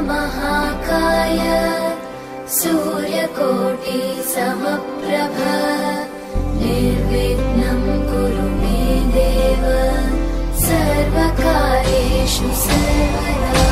महाकाय सूर्यकोटि समप्रभ निर्विघ्नं कुरु मे देव सर्वकार्येषु सर्वदा।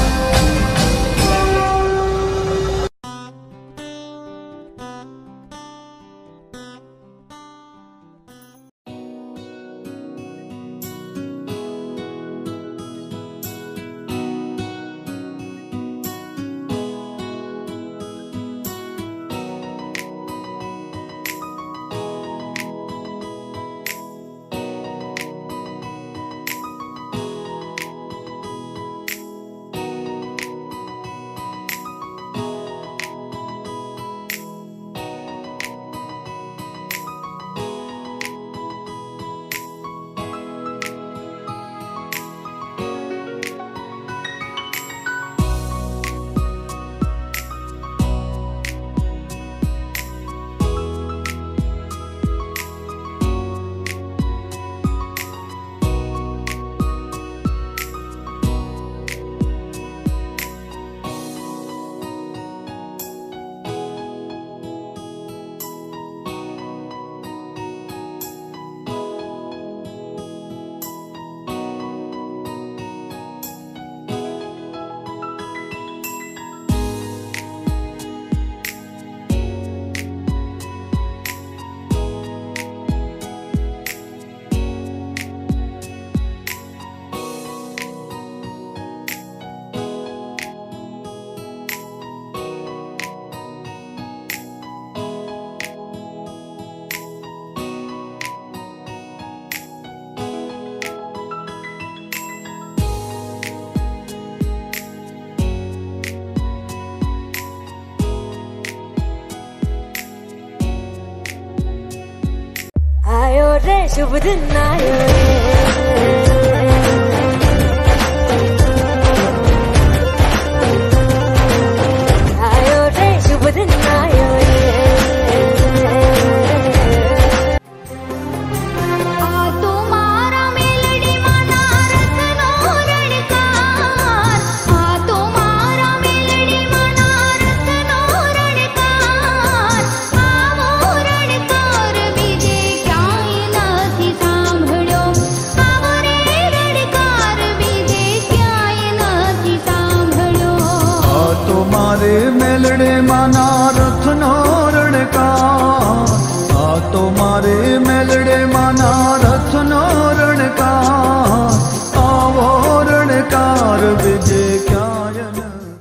आयो रे शुभ दिन आयो रे शुभ दिन आयो मेलड़े माना रथ नो रणकार आ तो मारे मेलड़े माना रथ नो रणकार आवो रणकार विजय क्यायन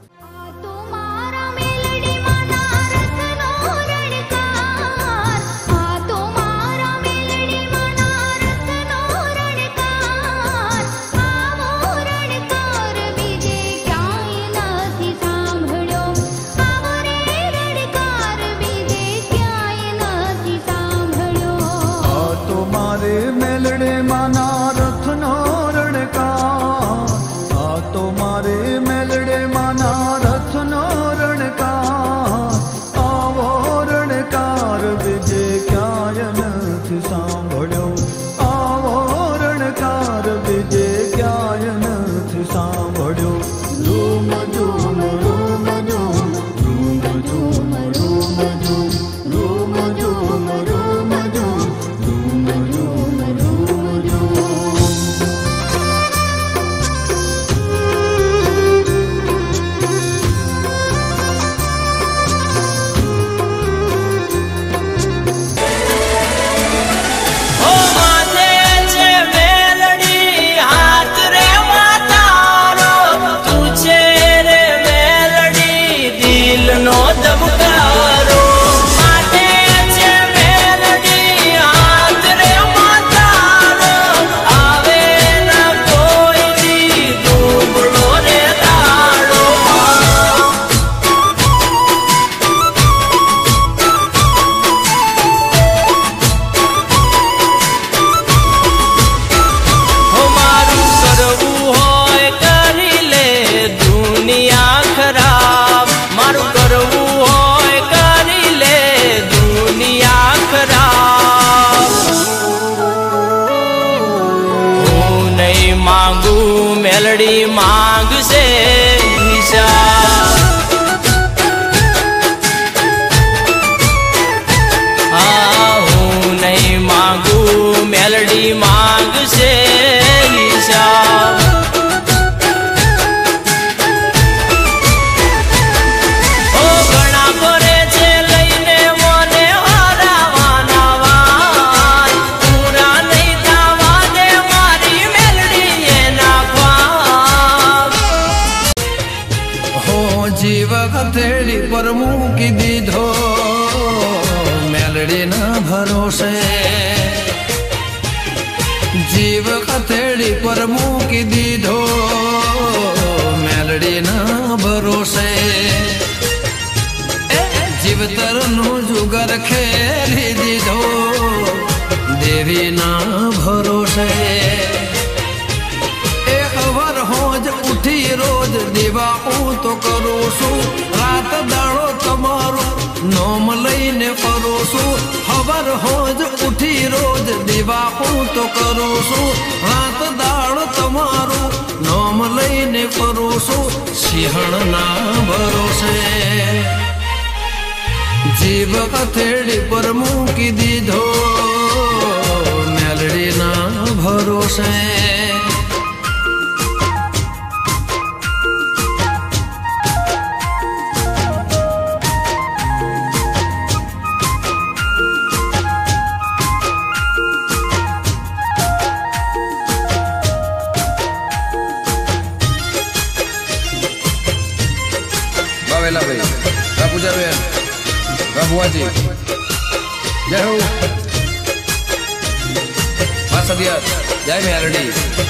मेलड़े माना रथ नो रणकार आ तो मारे मेलड़े माना रथ नो रणकार आवो रणकार विजय क्यायन थी सांभळ्यो आवो रणकार विजय क्यायन थी सांभळ्यो रूम झूम रूम झूम रूम झूम रूम झूम रूम झूम रूम झूम रूम झूम मांगू मेलड़ी मांग से निशा। मेलडी मांग से घना करे छे लईने मोने हरावाना वार पूरा नहीं थावा दे मारी मेलडी एना ख्वाब हो जीव हथेली पर मूकी दीधो मेलडी ना भरोसे जीव हथेली पर मूकी दीधो मेलडी ना भरोसे जीवतर नु जुगर खेली दीधो देवी ना भरोसे खबर होज उठी रोज दीवा तो करो सु रात दाड़ो तमारो नोम लईने फरो सु खबर होज उठी रोज दीवा तो करो सु रात दाड़ो तमारो नोम लईने फरो सु सिंहण ना भरोसे जीव हथेली पर मूकी दीधो मेलडी ना भरोसे जी जय हो सदिया जय मेलडी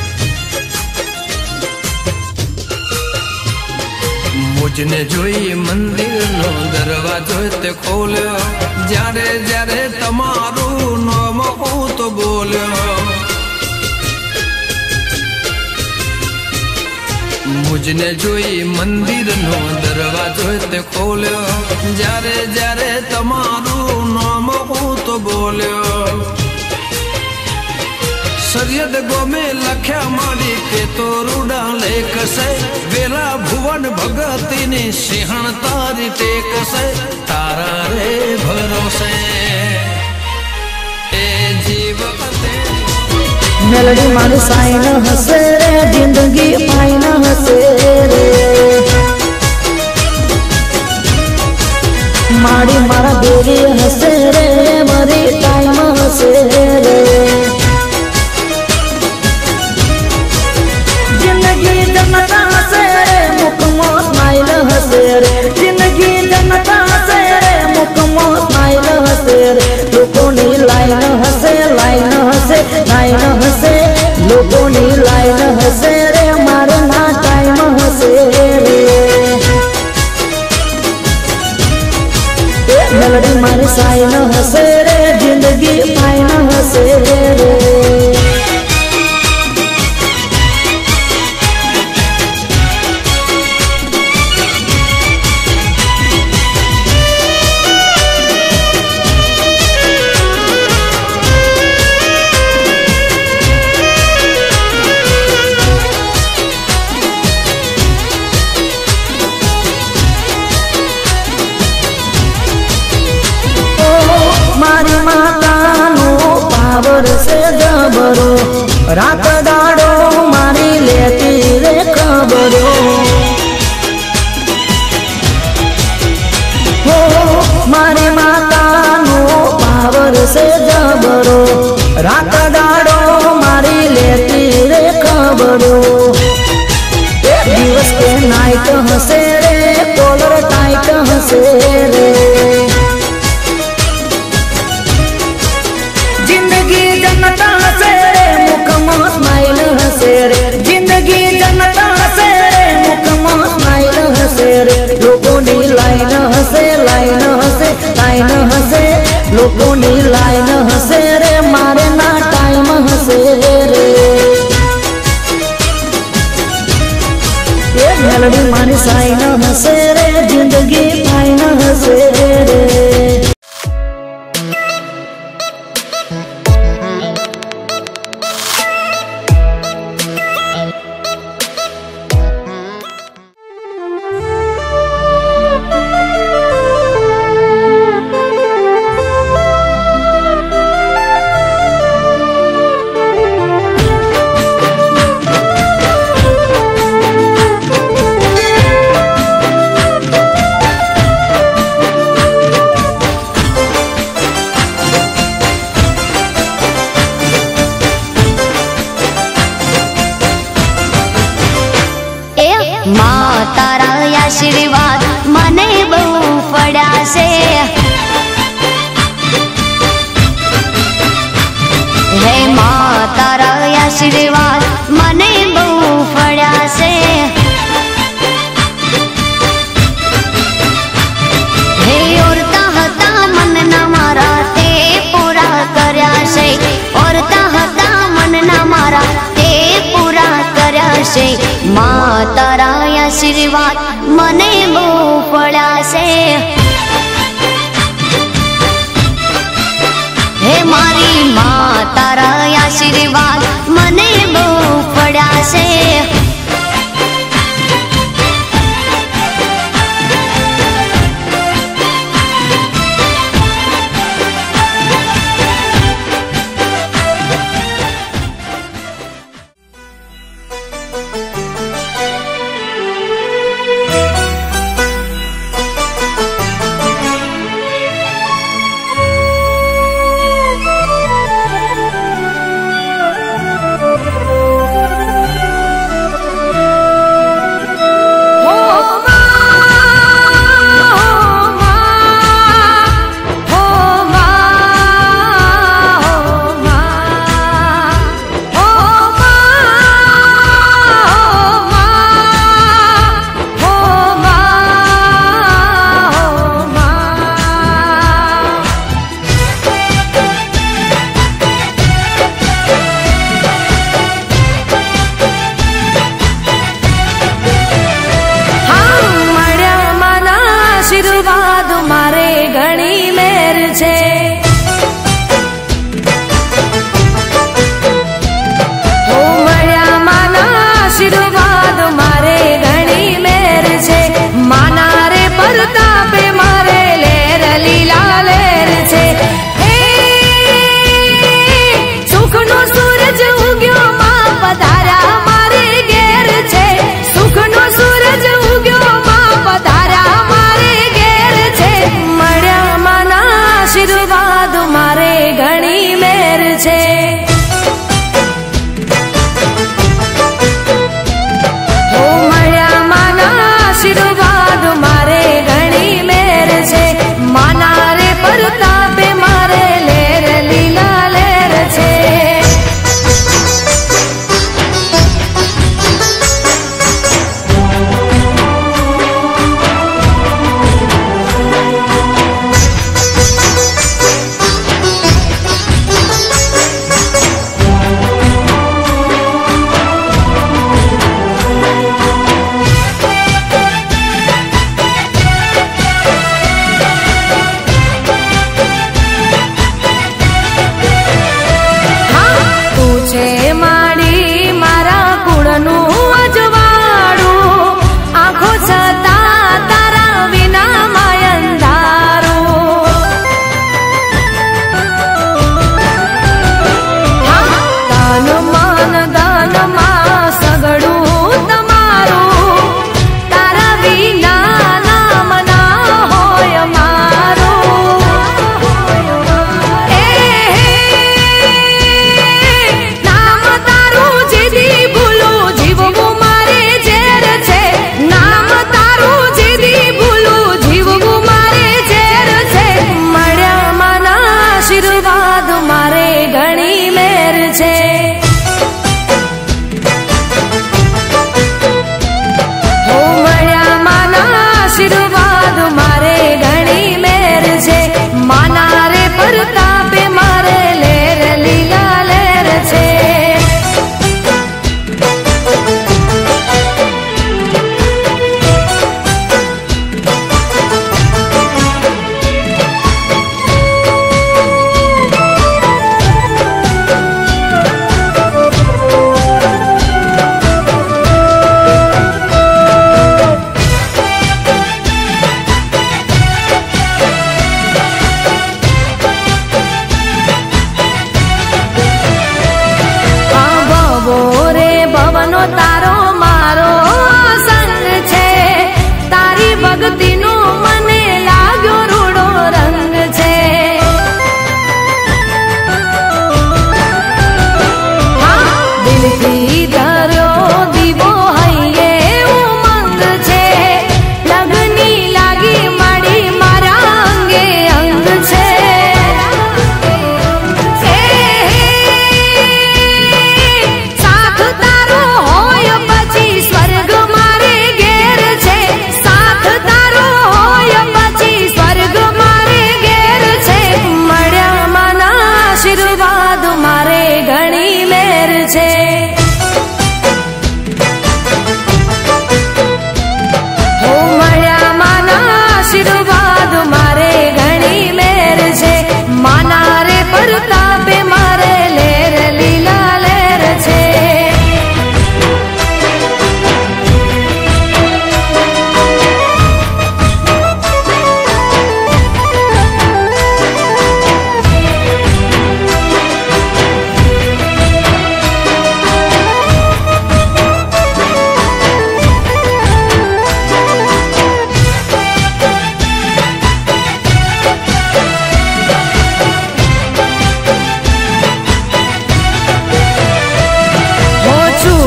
मुझने जोई मंदिर नो दरवाजो ते खोल्यो जारे जारे तमारू नाम हो तो बोल्यो मुझने जोई मंदिर नो दरवाजो ते खोल्यो जारे जारे तमारू नाम हो तो बोल्यो सरियद गो में लख्या मारी के तो रूडा लेख से वेला भुवन भगती ने सिंहण तारी टेक से तारा रे भरोसे ए जीव मेलडी मारी साइन हसे रे जिंदगी पाइन हसे रे मारी मारा बेरी हसे रे मरी टाइम हसे रे जिंदगी जनता हसे रे मुकमो स्माइल हसे रे जिंदगी जनता हसे रे मुकमो स्माइल हसे रे लोगों ने लाइन हसे लाइन हसे लोगों ने लाइन हसे रे मारे ना टाइम हसे रे मेलडी मारी साइन हसे रे जिंदगी पाइन हसे रे मारी माता नो पावर से जबरो रात दाड़ो मारी लेती रे खबरो हो मारी माता नो पावर से जबरो रात दाड़ो मारी लेती रे खबरो दिवस के नाइट हसे रे कॉलर टाइट हसे रे जिंदगी जनता हसे रे मुकमो स्माइल हसे रे जिंदगी जनता हसे रे मुकमो स्माइल हसे रे लोगों ने लाइन हसे लोगों ने लाइन हसे रे मारे ना टाइम हसे रे ये मेलडी मारी साइन हसे रे जिंदगी पाइन हसे रे माँ तारा आशीर्वाद मने बहु पड़ा से। हे माँ तारा आशीर्वाद मने बहु पड़ा से। हे औरता हता मन न मारा ते पूरा कर्या से। औरता हता मन न मारा ते पूरा कर्या से। माँ तारा आशीर्वाद मने बहु पड़ा से। हे मारी माँ तारा आशीर्वाद मने बहु पड़ा से।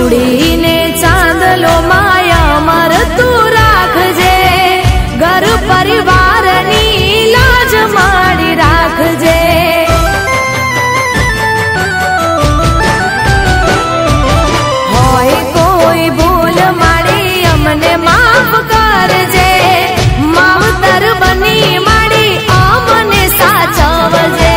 चूड़ी ने चांदलो माया मर तू राखजे घर परिवार नी लाज माड़ी राखजे होय कोई भूल माड़ी अमने माफ करजे मावतर बनी माड़ी अमने साचवजे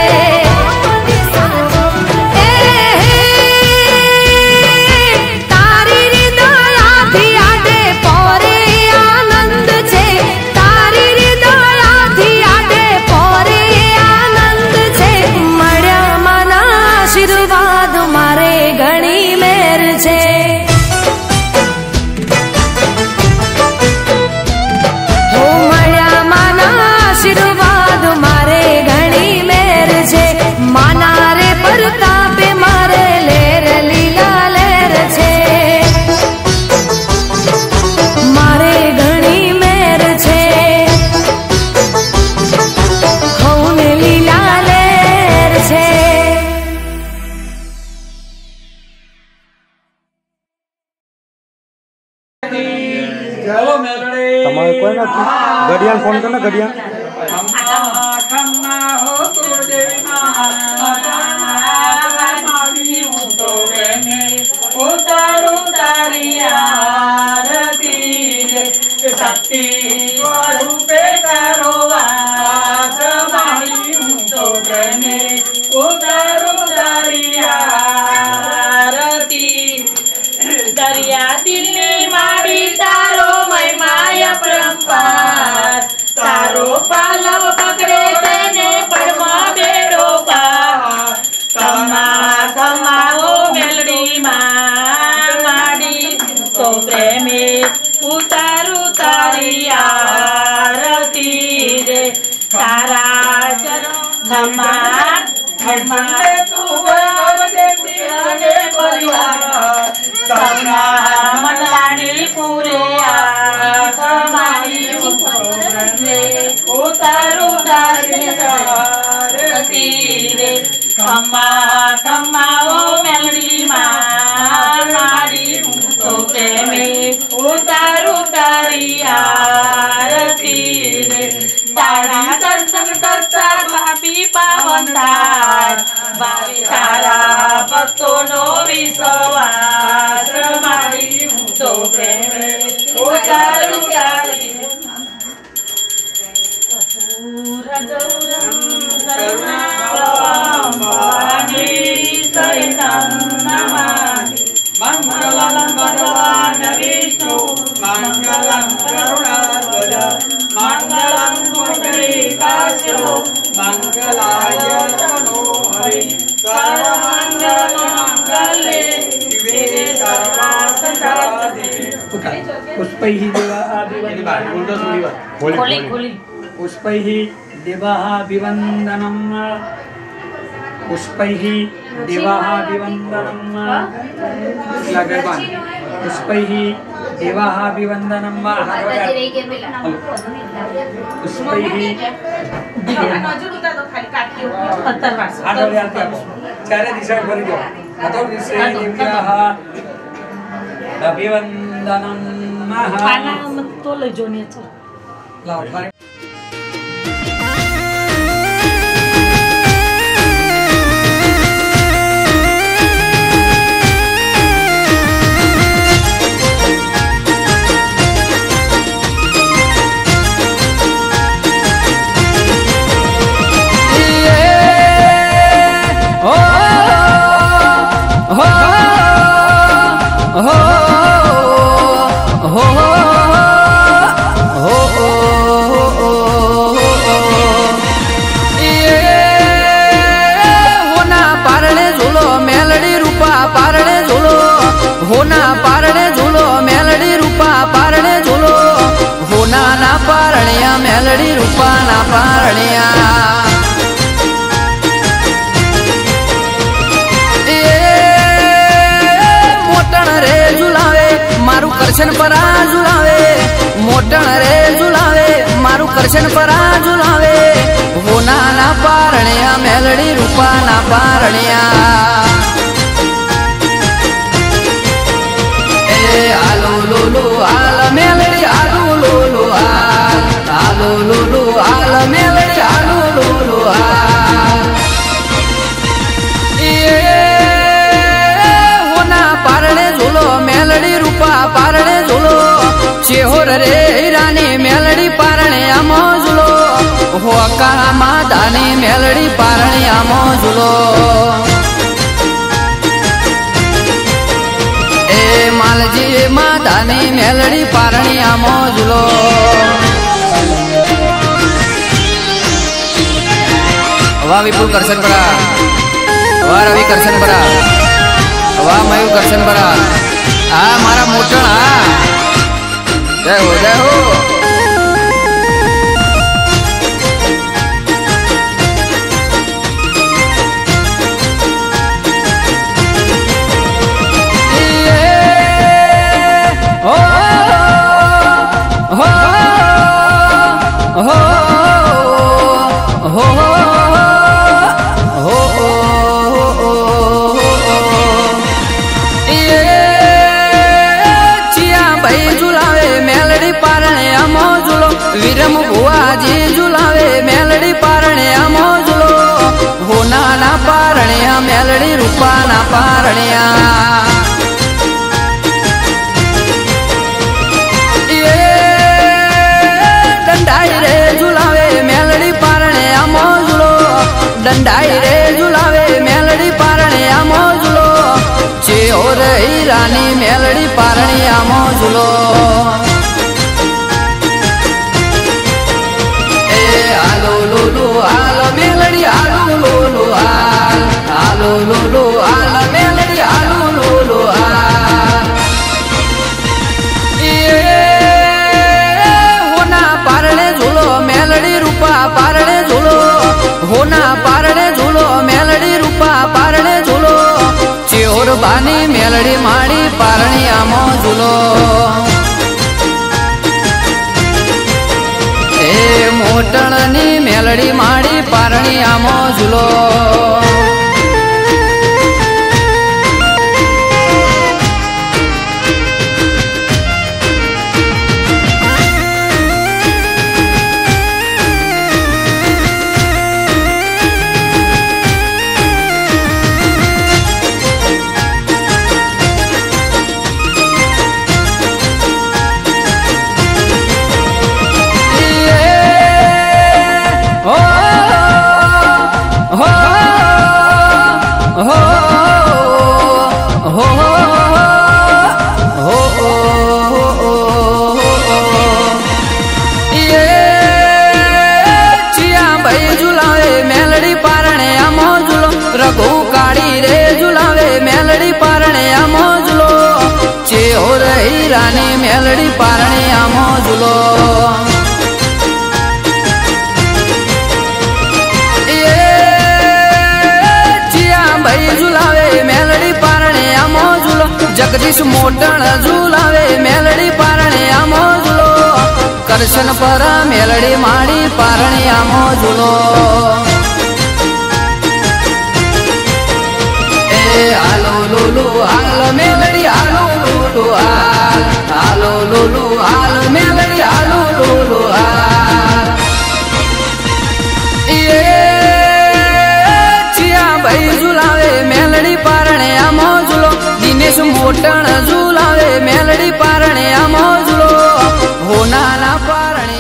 गडियान फोन करना गडियान शक्ति स्वरूपे करो वास मारी तो प्रेमे उतारू दरिया दरिया दिल्ली मारी तारो महिमाया परंपार तारो पालव पकड़े तेने परमा बेड़ो पार कमा कमा ओ मेलड़ी माड़ी तो प्रेमे उतारू तारिया रती रे तारा खमा खमा तू देती आगे परिवार कमा मलानी पूरे समारी उतारू तारिया रती रे खमा खमा ओ मेलड़ी माड़ी तो प्रेमे उतारू तारिया रती रे तारा दर्शन करता भाभी पावनदार भाभी तारा भक्तो नो विश्वास मारी तो प्रेमे उतारू तारिया मंगलम भगवान विष्णु मंगलम करुणाध्वज मंगलम पुंडरीकाक्षो मंगलाय तनोहरि सर्वमंगल मंगले शिवे सर्वार्थसाधिके पुष्पैः पुष्पैः देवाः विवन्दनम् पुष्पैः देवाः विवन्दनम् पुष्पैः देवाः विवन्दनम् पुष्पैः चारे दिशा भरिदो अतो दिशे देव्याः अभिवन्दनम् पाना मत तो ले जोनी लाओ होना पारणे झूलो मेलड़ी रूपा पारणे झूलो होना ना पारणिया मेलड़ी रूपा ना पारणिया मोटन रे झुलावे मारू करशन परा झुलावे मोटन रे झुलावे मारू करशन परा झुलावे होना ना पारणिया मेलड़ी रूपा ना पारणिया लूलू हाल मेलड़ी आलू लूलू हाल आलू लूलू हाल मेलड़ी आलू लूलू हाल होना पारणे झूलो मेलड़ी रूपा पारणे झूलो चेहोर रे रानी मेलड़ी पारणे आमो झूलो हो काळा मादानी मेलड़ी पारणे आमो झूलो मालजी मादानी मेलड़ी पारणी आमो झूलो वाह विपुल करशन बरा वाह रवि करशन बरा वाह मयूर करशन बरा आ मारा मोटण जय हो जय हो वीरम बुआजी झुलावे मेलड़ी पारणे आमो झूलो हो नाना पारणिया मेलड़ी रूपा ना पारणिया डंडाई रे झुलावे मेलड़ी पारणे आमो झूलो डंडाई रे झुलावे मेलड़ी पारणे आमो झूलो चेहोर रानी मेलड़ी पारणी आमो झूलो आलो मेलड़ी आलू लूलू हाल आलू लूलू हाल मेलड़ी आलू लूलू हाल होना पारणे झूलो मेलड़ी रूपा पारणे झूलो होना पारणे झूलो मेलड़ी रूपा पारणे झूलो चेहोर बानी मेलड़ी माड़ी पारणी आमो झूलो मोटणनी मेलड़ी माड़ी पारणी आमो झूलो रघु काड़ी रे झुलावे मेलड़ी पारणे आमो झूलो चेहोर रानी मेलड़ी पारणे आमो झूलो चिया भाई झुलावे मेलड़ी पारणे आमो झूलो जगदीश मोटण झुलावे मेलड़ी पारणे आमो झूलो करशन पर मेलड़ी माड़ी पारणे आमो झूलो आलो लूलू हाल मेलड़ी आलू लूलू हाल आलो लूलू हाल मेलड़ी आलू लूलू हाल चिया भाई झुलावे मेलड़ी पारणे आमो झूलो दिनेश मोटण झुलावे मेलड़ी पारणे आमो झूलो हो नाना पारणे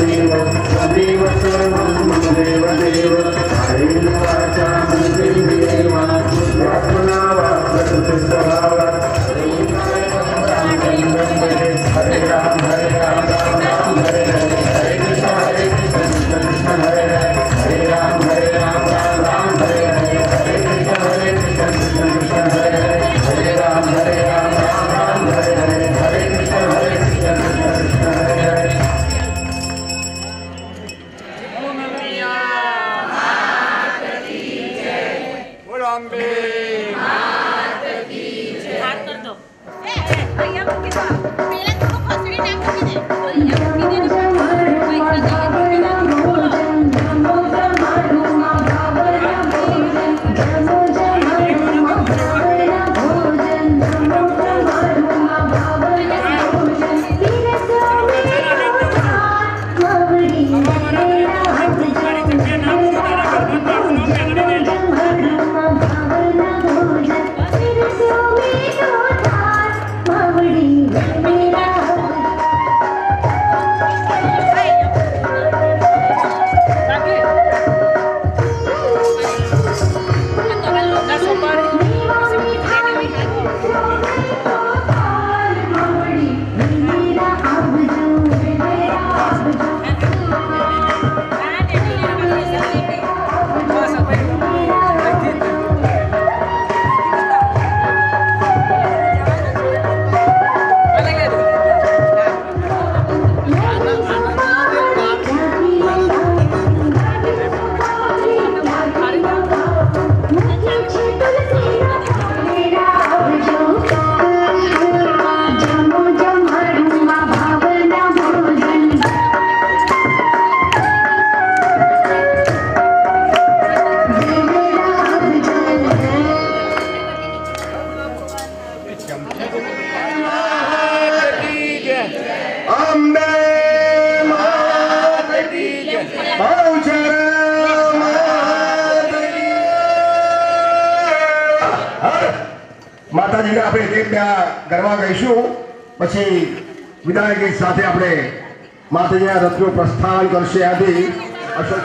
માતાજીને આપણે ત્યાં ગરબા ગાઈશું, પછી વિદાય ગીત સાથે આપણે માતાજીના રથનું પ્રસ્થાન કરશે. આદિ અશોક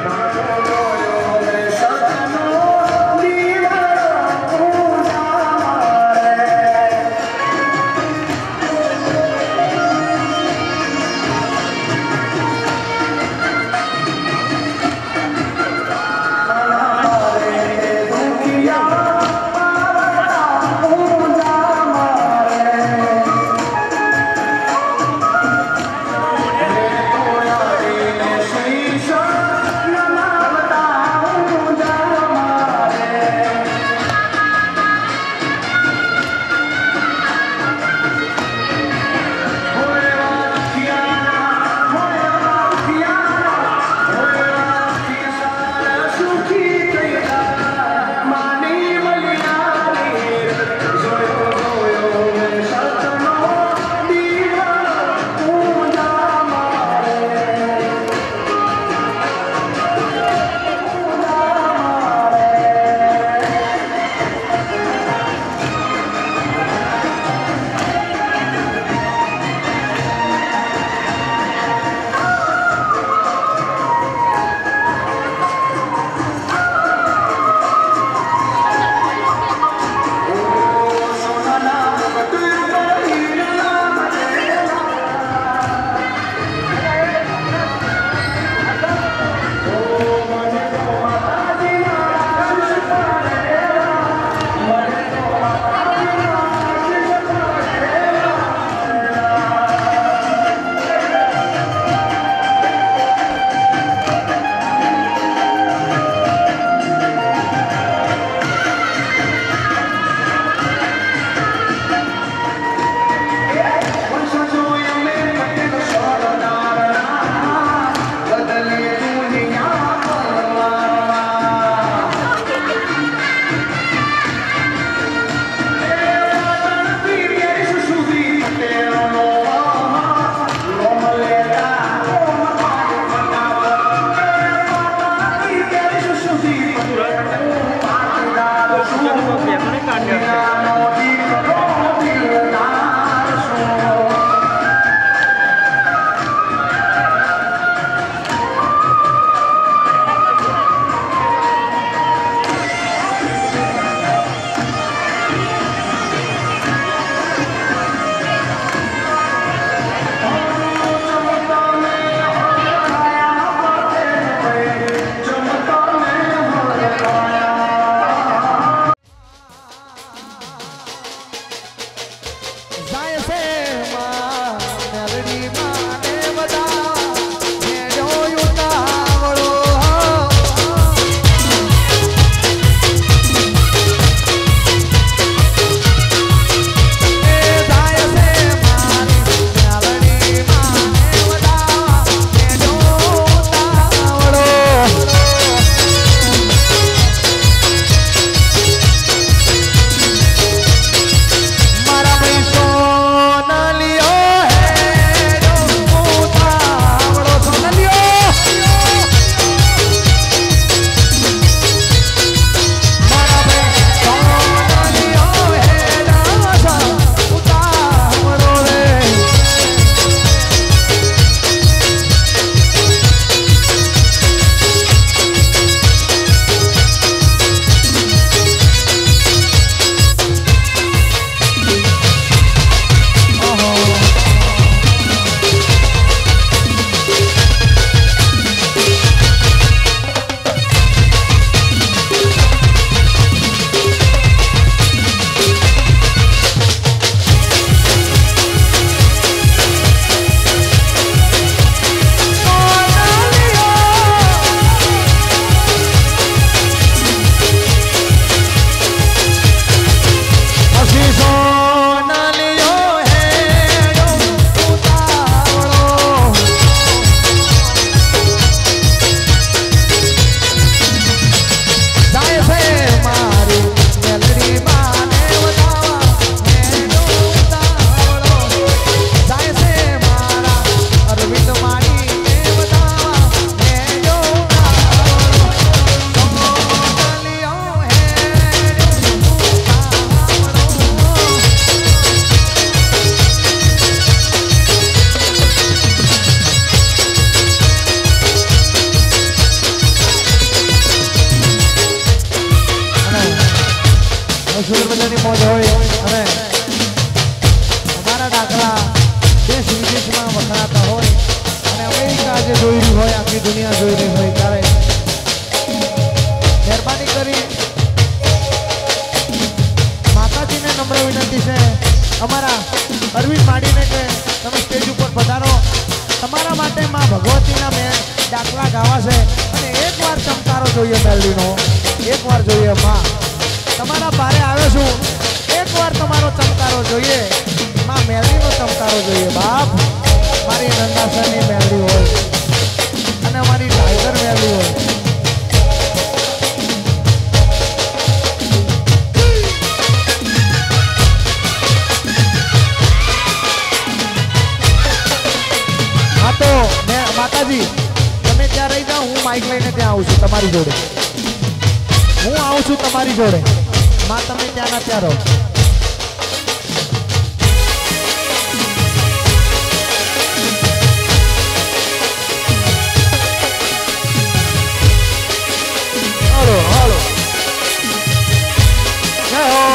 મોજ હોય અને અમારા ડાકરા દેશ વિદેશમાં વખણાતા હોય અને અમેરિકા જે જોઈ રહી હોય આખી દુનિયા જોઈ રહી હોય ત્યારે મહેરબાની કરી માતાજીને નમ્ર વિનંતી છે અમારા અરવિંદ માડીને કે તમે સ્ટેજ ઉપર પધારો તમારા માટે માં ભગવતીના મેં ડાકલા ગાવા છે અને એકવાર ચમકારો જોઈએ મેલડીનો એકવાર જોઈએ માં તમારા બારે આવ્યો છું એકવાર તમારો ચમકારો જોઈએ માં મેલડીનો ચમકારો જોઈએ બાપ મારી નંદાસરની મેલડી હોય અને અમારી ટાઈગર મેલડી હોય હા તો માતાજી તમે ત્યાં રહી જાઓ હું માઇક લઈને ત્યાં આવું છું તમારી જોડે હું આવું છું તમારી જોડે માં તમે ત્યાં ના ત્યાં રહો હાલો હાલો જય હો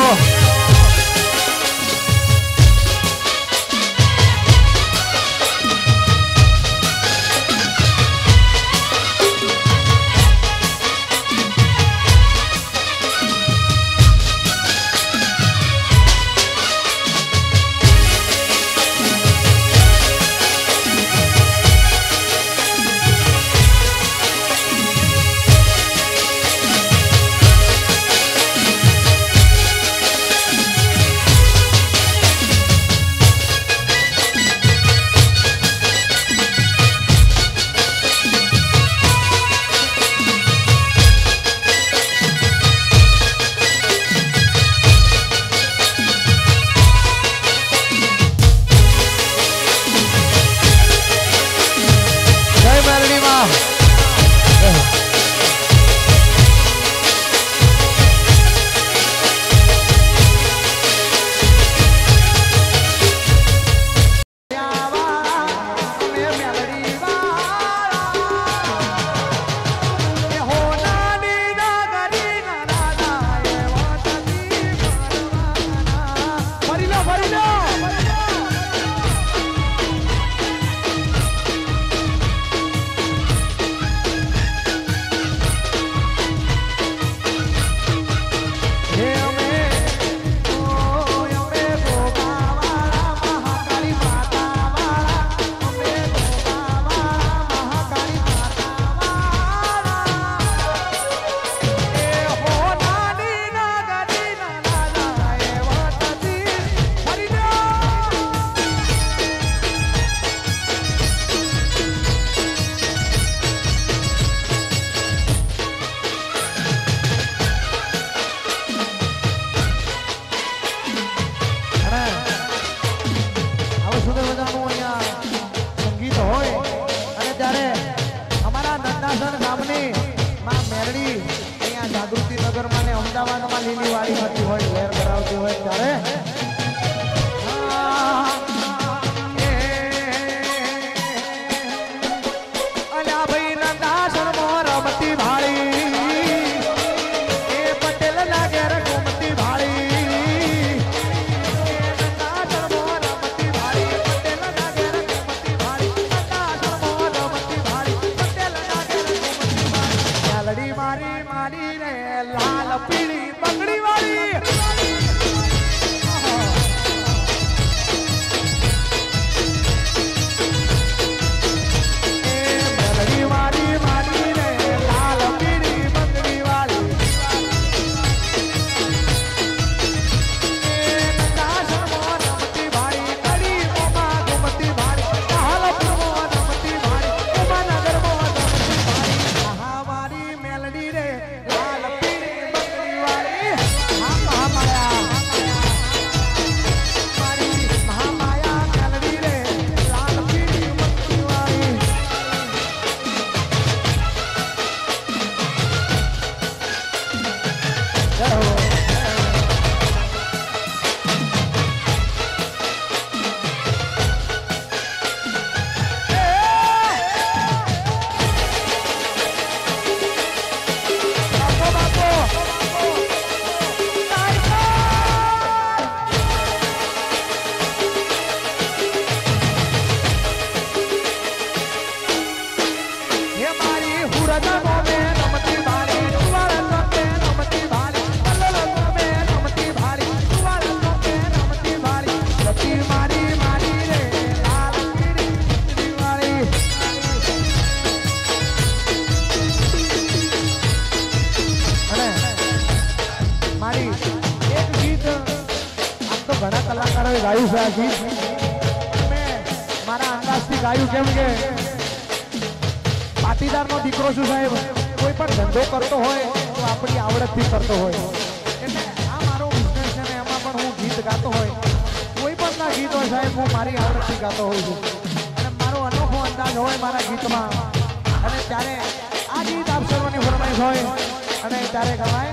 ગાયું છે આ ગીત મેં મારા અંદાજથી ગાયું કેમ કે પાટીદારનો દીકરો છું સાહેબ કોઈ પણ ધંધો કરતો હોય તો આપણી આવડતથી કરતો હોય એટલે આ મારો બિઝનેસ છે ને એમાં પણ હું ગીત ગાતો હોય કોઈ પણ ના ગીત હોય સાહેબ હું મારી આવડતથી ગાતો હોઉં છું અને મારો અનોખો અંદાજ હોય મારા ગીતમાં અને ત્યારે આ ગીત આપ સર્વની ફરમાઈશ હોય અને ત્યારે ગવાય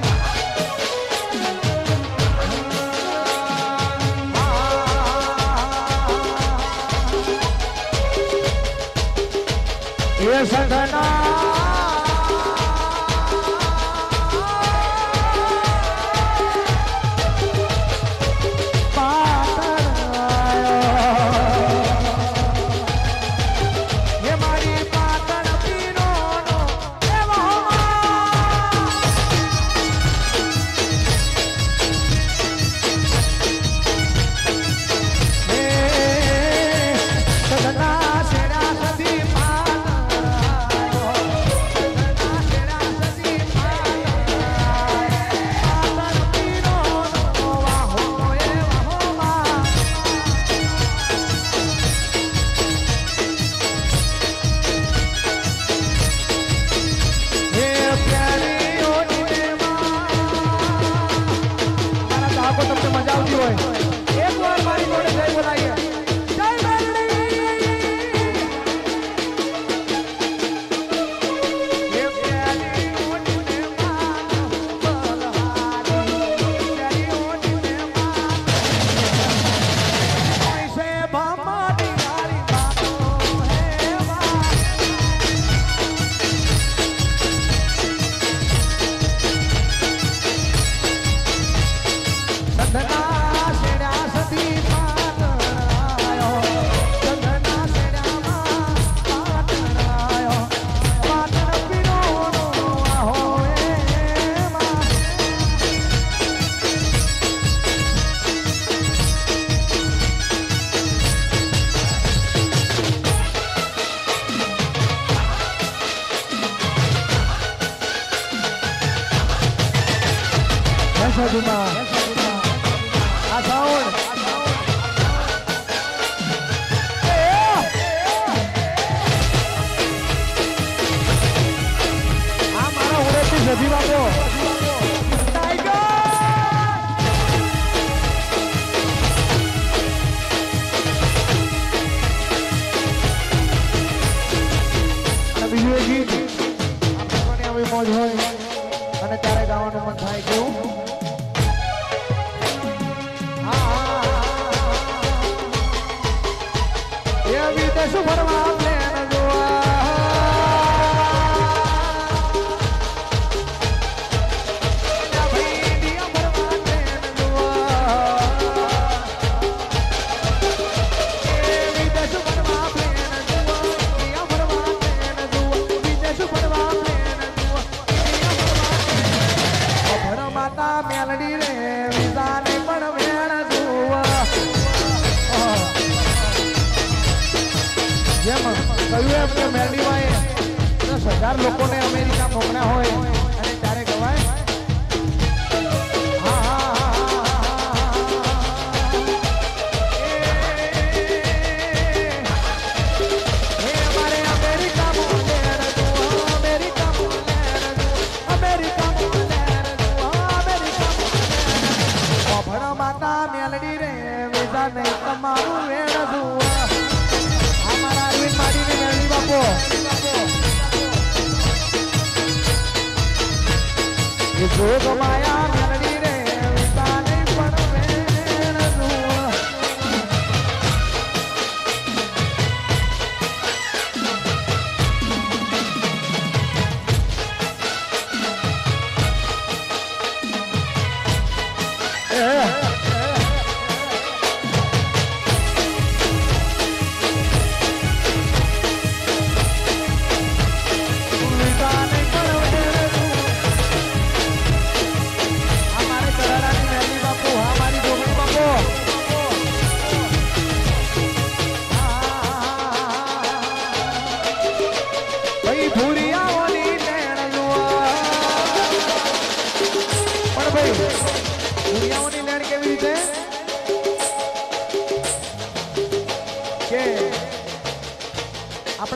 ये सदना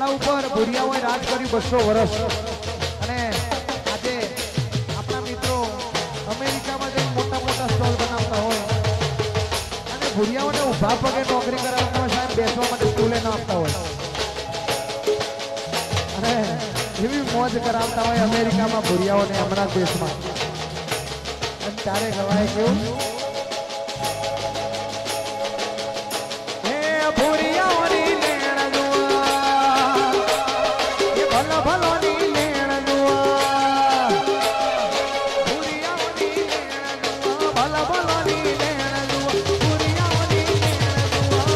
આપણા ઉપર ભુરિયાઓએ રાજ કર્યું 200 વર્ષ અને આજે આપણા મિત્રો અમેરિકામાં જઈને મોટા મોટા સ્ટોલ બનાવતા હોય અને ભુરિયાઓને ઊભા પગે નોકરી કરાવતા હોય સાહેબ બેસવા માટે સ્ટૂલે ન આપતા હોય અને એવી મોજ કરાવતા હોય અમેરિકામાં ભુરિયાઓને હમણાં દેશમાં અને તારે ગવાય કેવું ભુરિયાઓની લેણ જુआ એ ભલો ભલોની લેણ જુआ ભુરિયાઓની લેણ જુआ ભલો ભલોની લેણ જુआ ભુરિયાઓની લેણ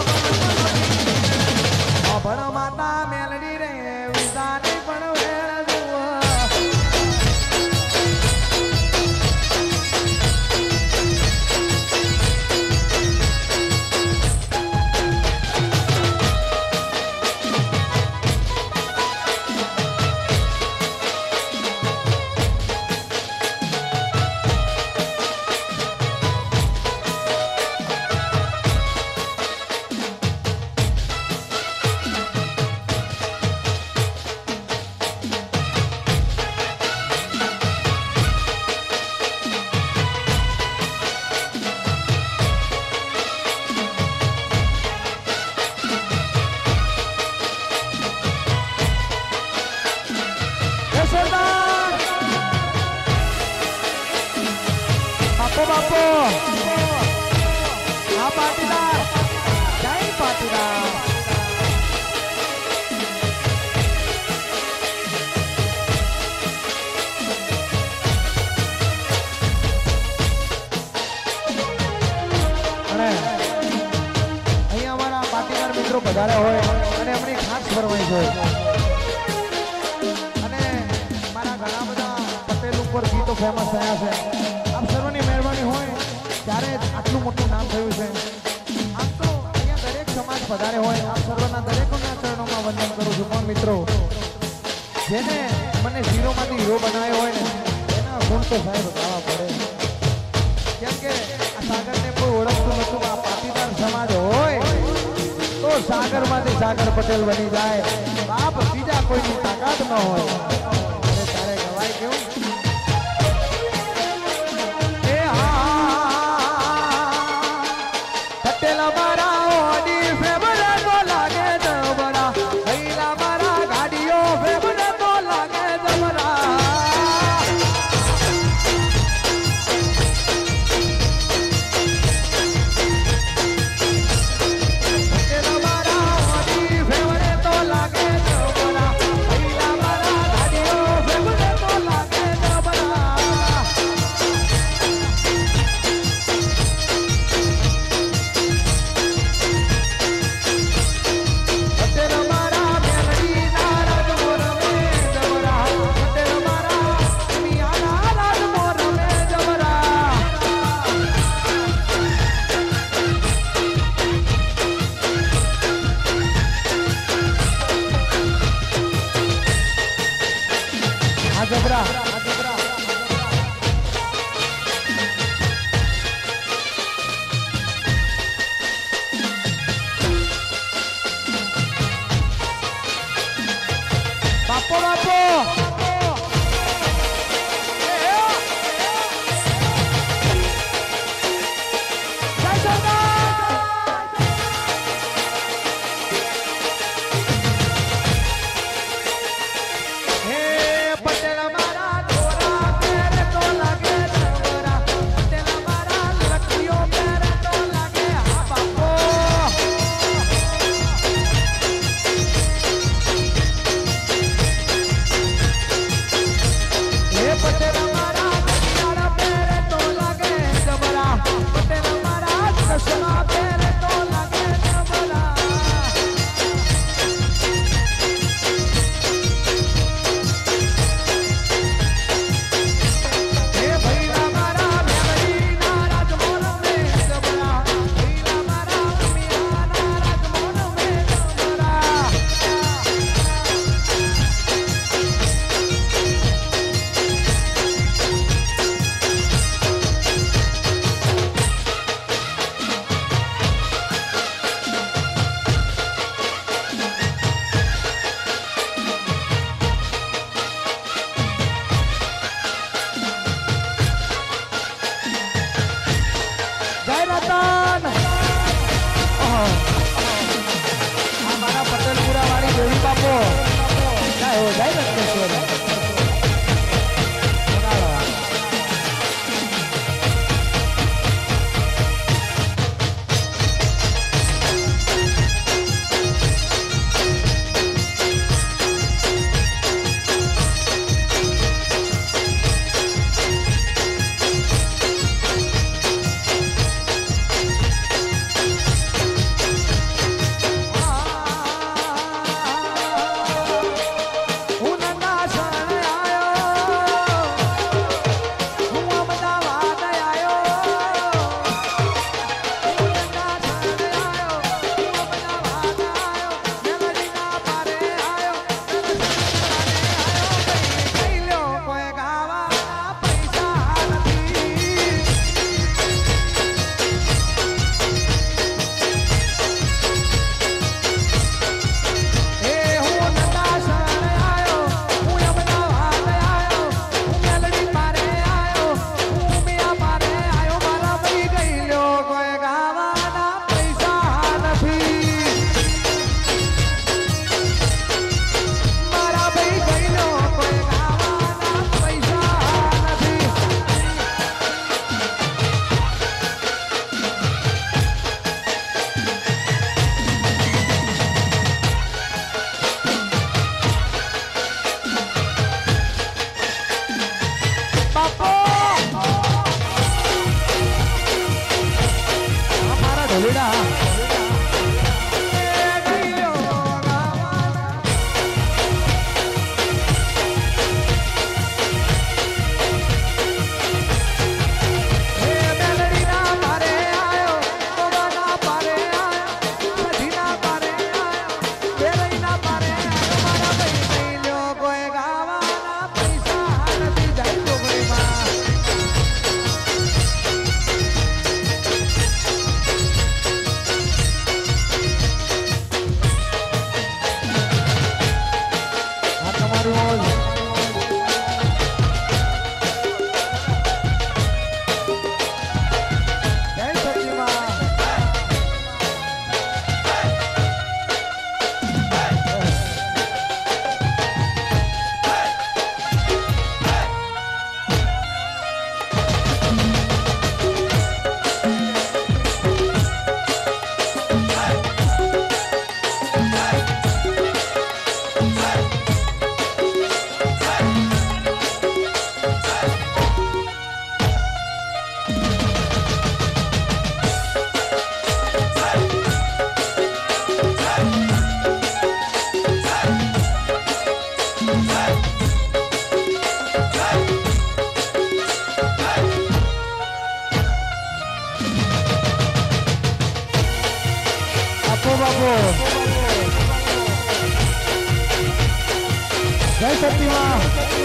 જુआ ભણ માતા મેલડી રે વિદાને પણ વેણ જુआ બાપો બાપો આ પાટીદાર જય પાટીદાર અને અહીંયા અમારા પાટીદાર મિત્રો પધાર્યા હોય અને એમની ખાસ ફરમાઈશ હોય અને મારા ઘણા બધા પટેલ ઉપર ગીતો ફેમસ થયા છે આપ સર્વની મહેરબાની હોય ત્યારે આટલું મોટું નામ થયું છે આમ તો અહીંયા દરેક સમાજ પધારે હોય આપ સર્વના દરેકોના ચરણોમાં વંદન કરું છું પણ મિત્રો જેને મને ઝીરોમાંથી હીરો બનાવ્યો હોય ને એના ગુણ તો સાહેબ ગાવા પડે કેમ કે આ સાગરને કોઈ ઓળખતું નતું આ પાટીદાર સમાજ હોય તો સાગરમાંથી સાગર પટેલ બની જાય બાપ બીજા કોઈની તાકાત ન હોય અરે તારે ગવાય કેવું પટેલ મારા ઓડી ફેવરે તો લાગે જબરા હૈલા મારા ગાડીઓ ફેવરે તો લાગે જબરા પટેલ મારા ઓડી ફેવરે તો લાગે જબરા હૈલા મારા ગાડીઓ ફેવરે તો લાગે જબરા જબરા બાપો બાપો પટેલ મારા जय रत्नेश्वर जय सत्यमा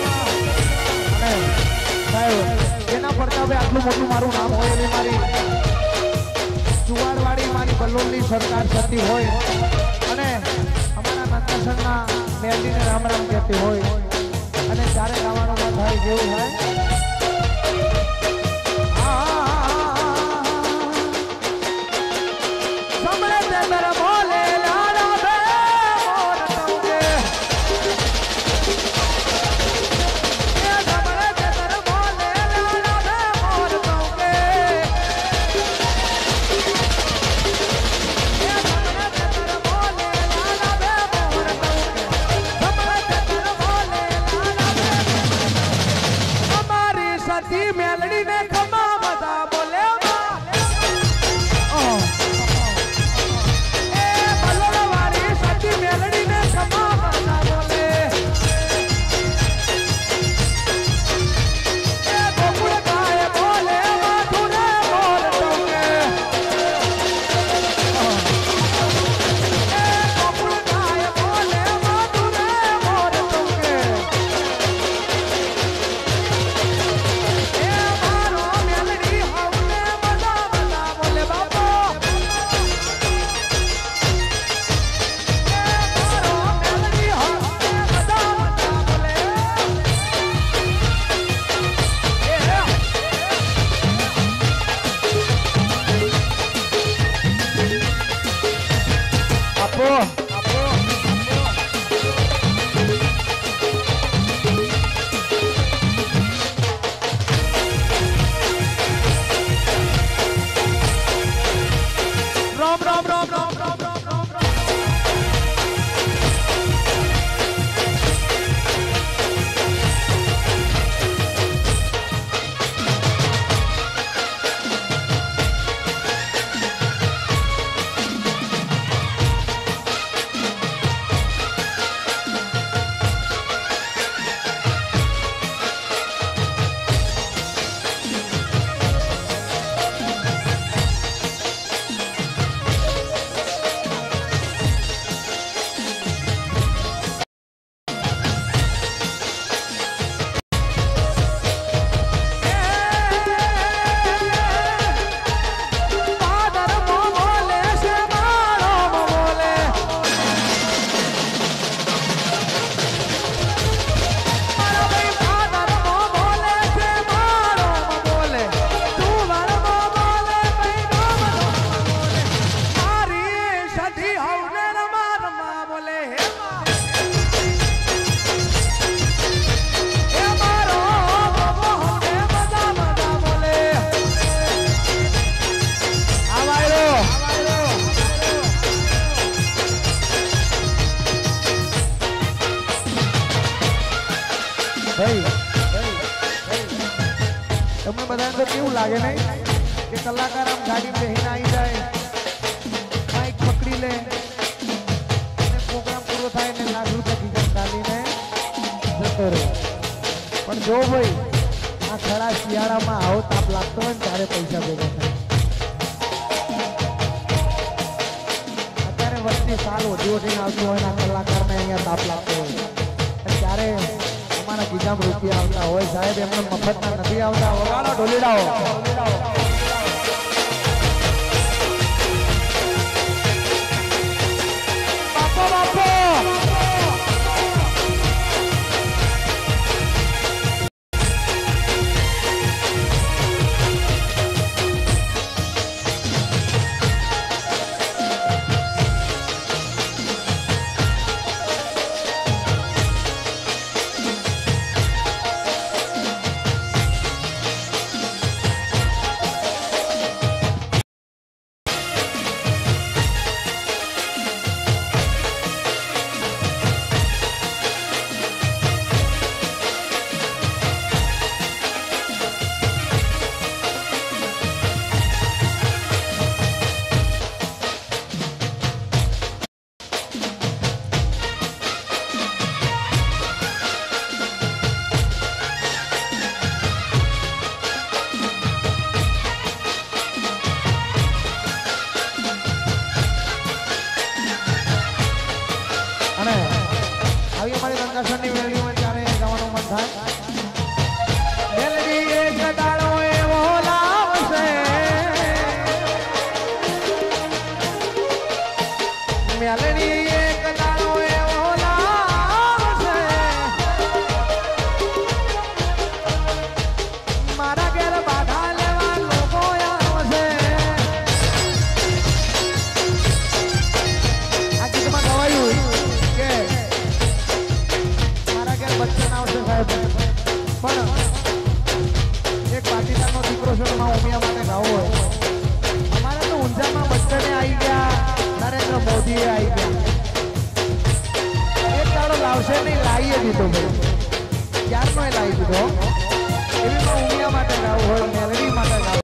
एना प्रतापे आटलू मोटू मारू नाम होय एवी मारी चुवाड़वाड़ी मारी बल्लोलनी सरकार थती होय अने अमारा नंदासणना मेलडीने राम राम कहती होय अने चारे गावानो मन थाय जेवुं थाय समळे ते मेरा बोले लाला बे मोर तौगे ये समळे ते मेरा बोले लाला बे मोर तौगे ये समळे ते मेरा बोले लाला बे मोर तौगे समळे ते मेरा बोले लाला बे हमारी सती मेलड़ी ने खमा बता बोले मेलड़ी ने क्षमा बता बोले ये गोकुल गाय बोले मधुरे मोर तौगे ये गोकुल गाय बोले मधुरे मोर तौगे ये ભાઈ તમને બધાને તો કેવું લાગે નહીં કે કલાકાર આમ ગાડી બેહીને આવી જાય માઇક પકડી લે અને પ્રોગ્રામ પૂરો થાય ને લાખ રૂપિયા ખીચામાં ચાલીને જતો રહે પણ જો ભાઈ આ ખરા શિયાળામાં આવો તાપ લાગતો હોય ને ત્યારે પૈસા ભેગા થાય અત્યારે વસ્તી સાલ ઓછી ઓછીને આવતું હોય ને આ કલાકારને અહીંયા તાપ લાગતો હોય ત્યારે અમારા ગીજામાં રૂપિયા આવતા હોય સાહેબ એમને મફતના નથી આવતા વગાડો ઢોલીડાઓ બાપો બાપો રંગાસરની વેળીમાં ત્યારે ગાવાનું મન થાય મેલડી એક દાડો એવો લાવશે મેલડી એક દાડો એવો લાવશે મારા ઘેર બાધા લેવા લોકો આવશે આ ગીતમાં ગવાયું કે બચ્ચન આવશે સાહેબ પણ એક પાટીદારનો દીકરો છે એમાં ઉમિયા માટે ગાવો હોય અમારે તો ઊંઝામાં બચ્ચને આવી ગયા નરેન્દ્ર મોદીએ આવી ગયા એક દાડો લાવશે નહીં લાવીએ દીધો ભાઈ ક્યારનો એ લાવી દીધો એવી ઉમિયા માટે ગાવું હોય મેલડી માટે ગાવું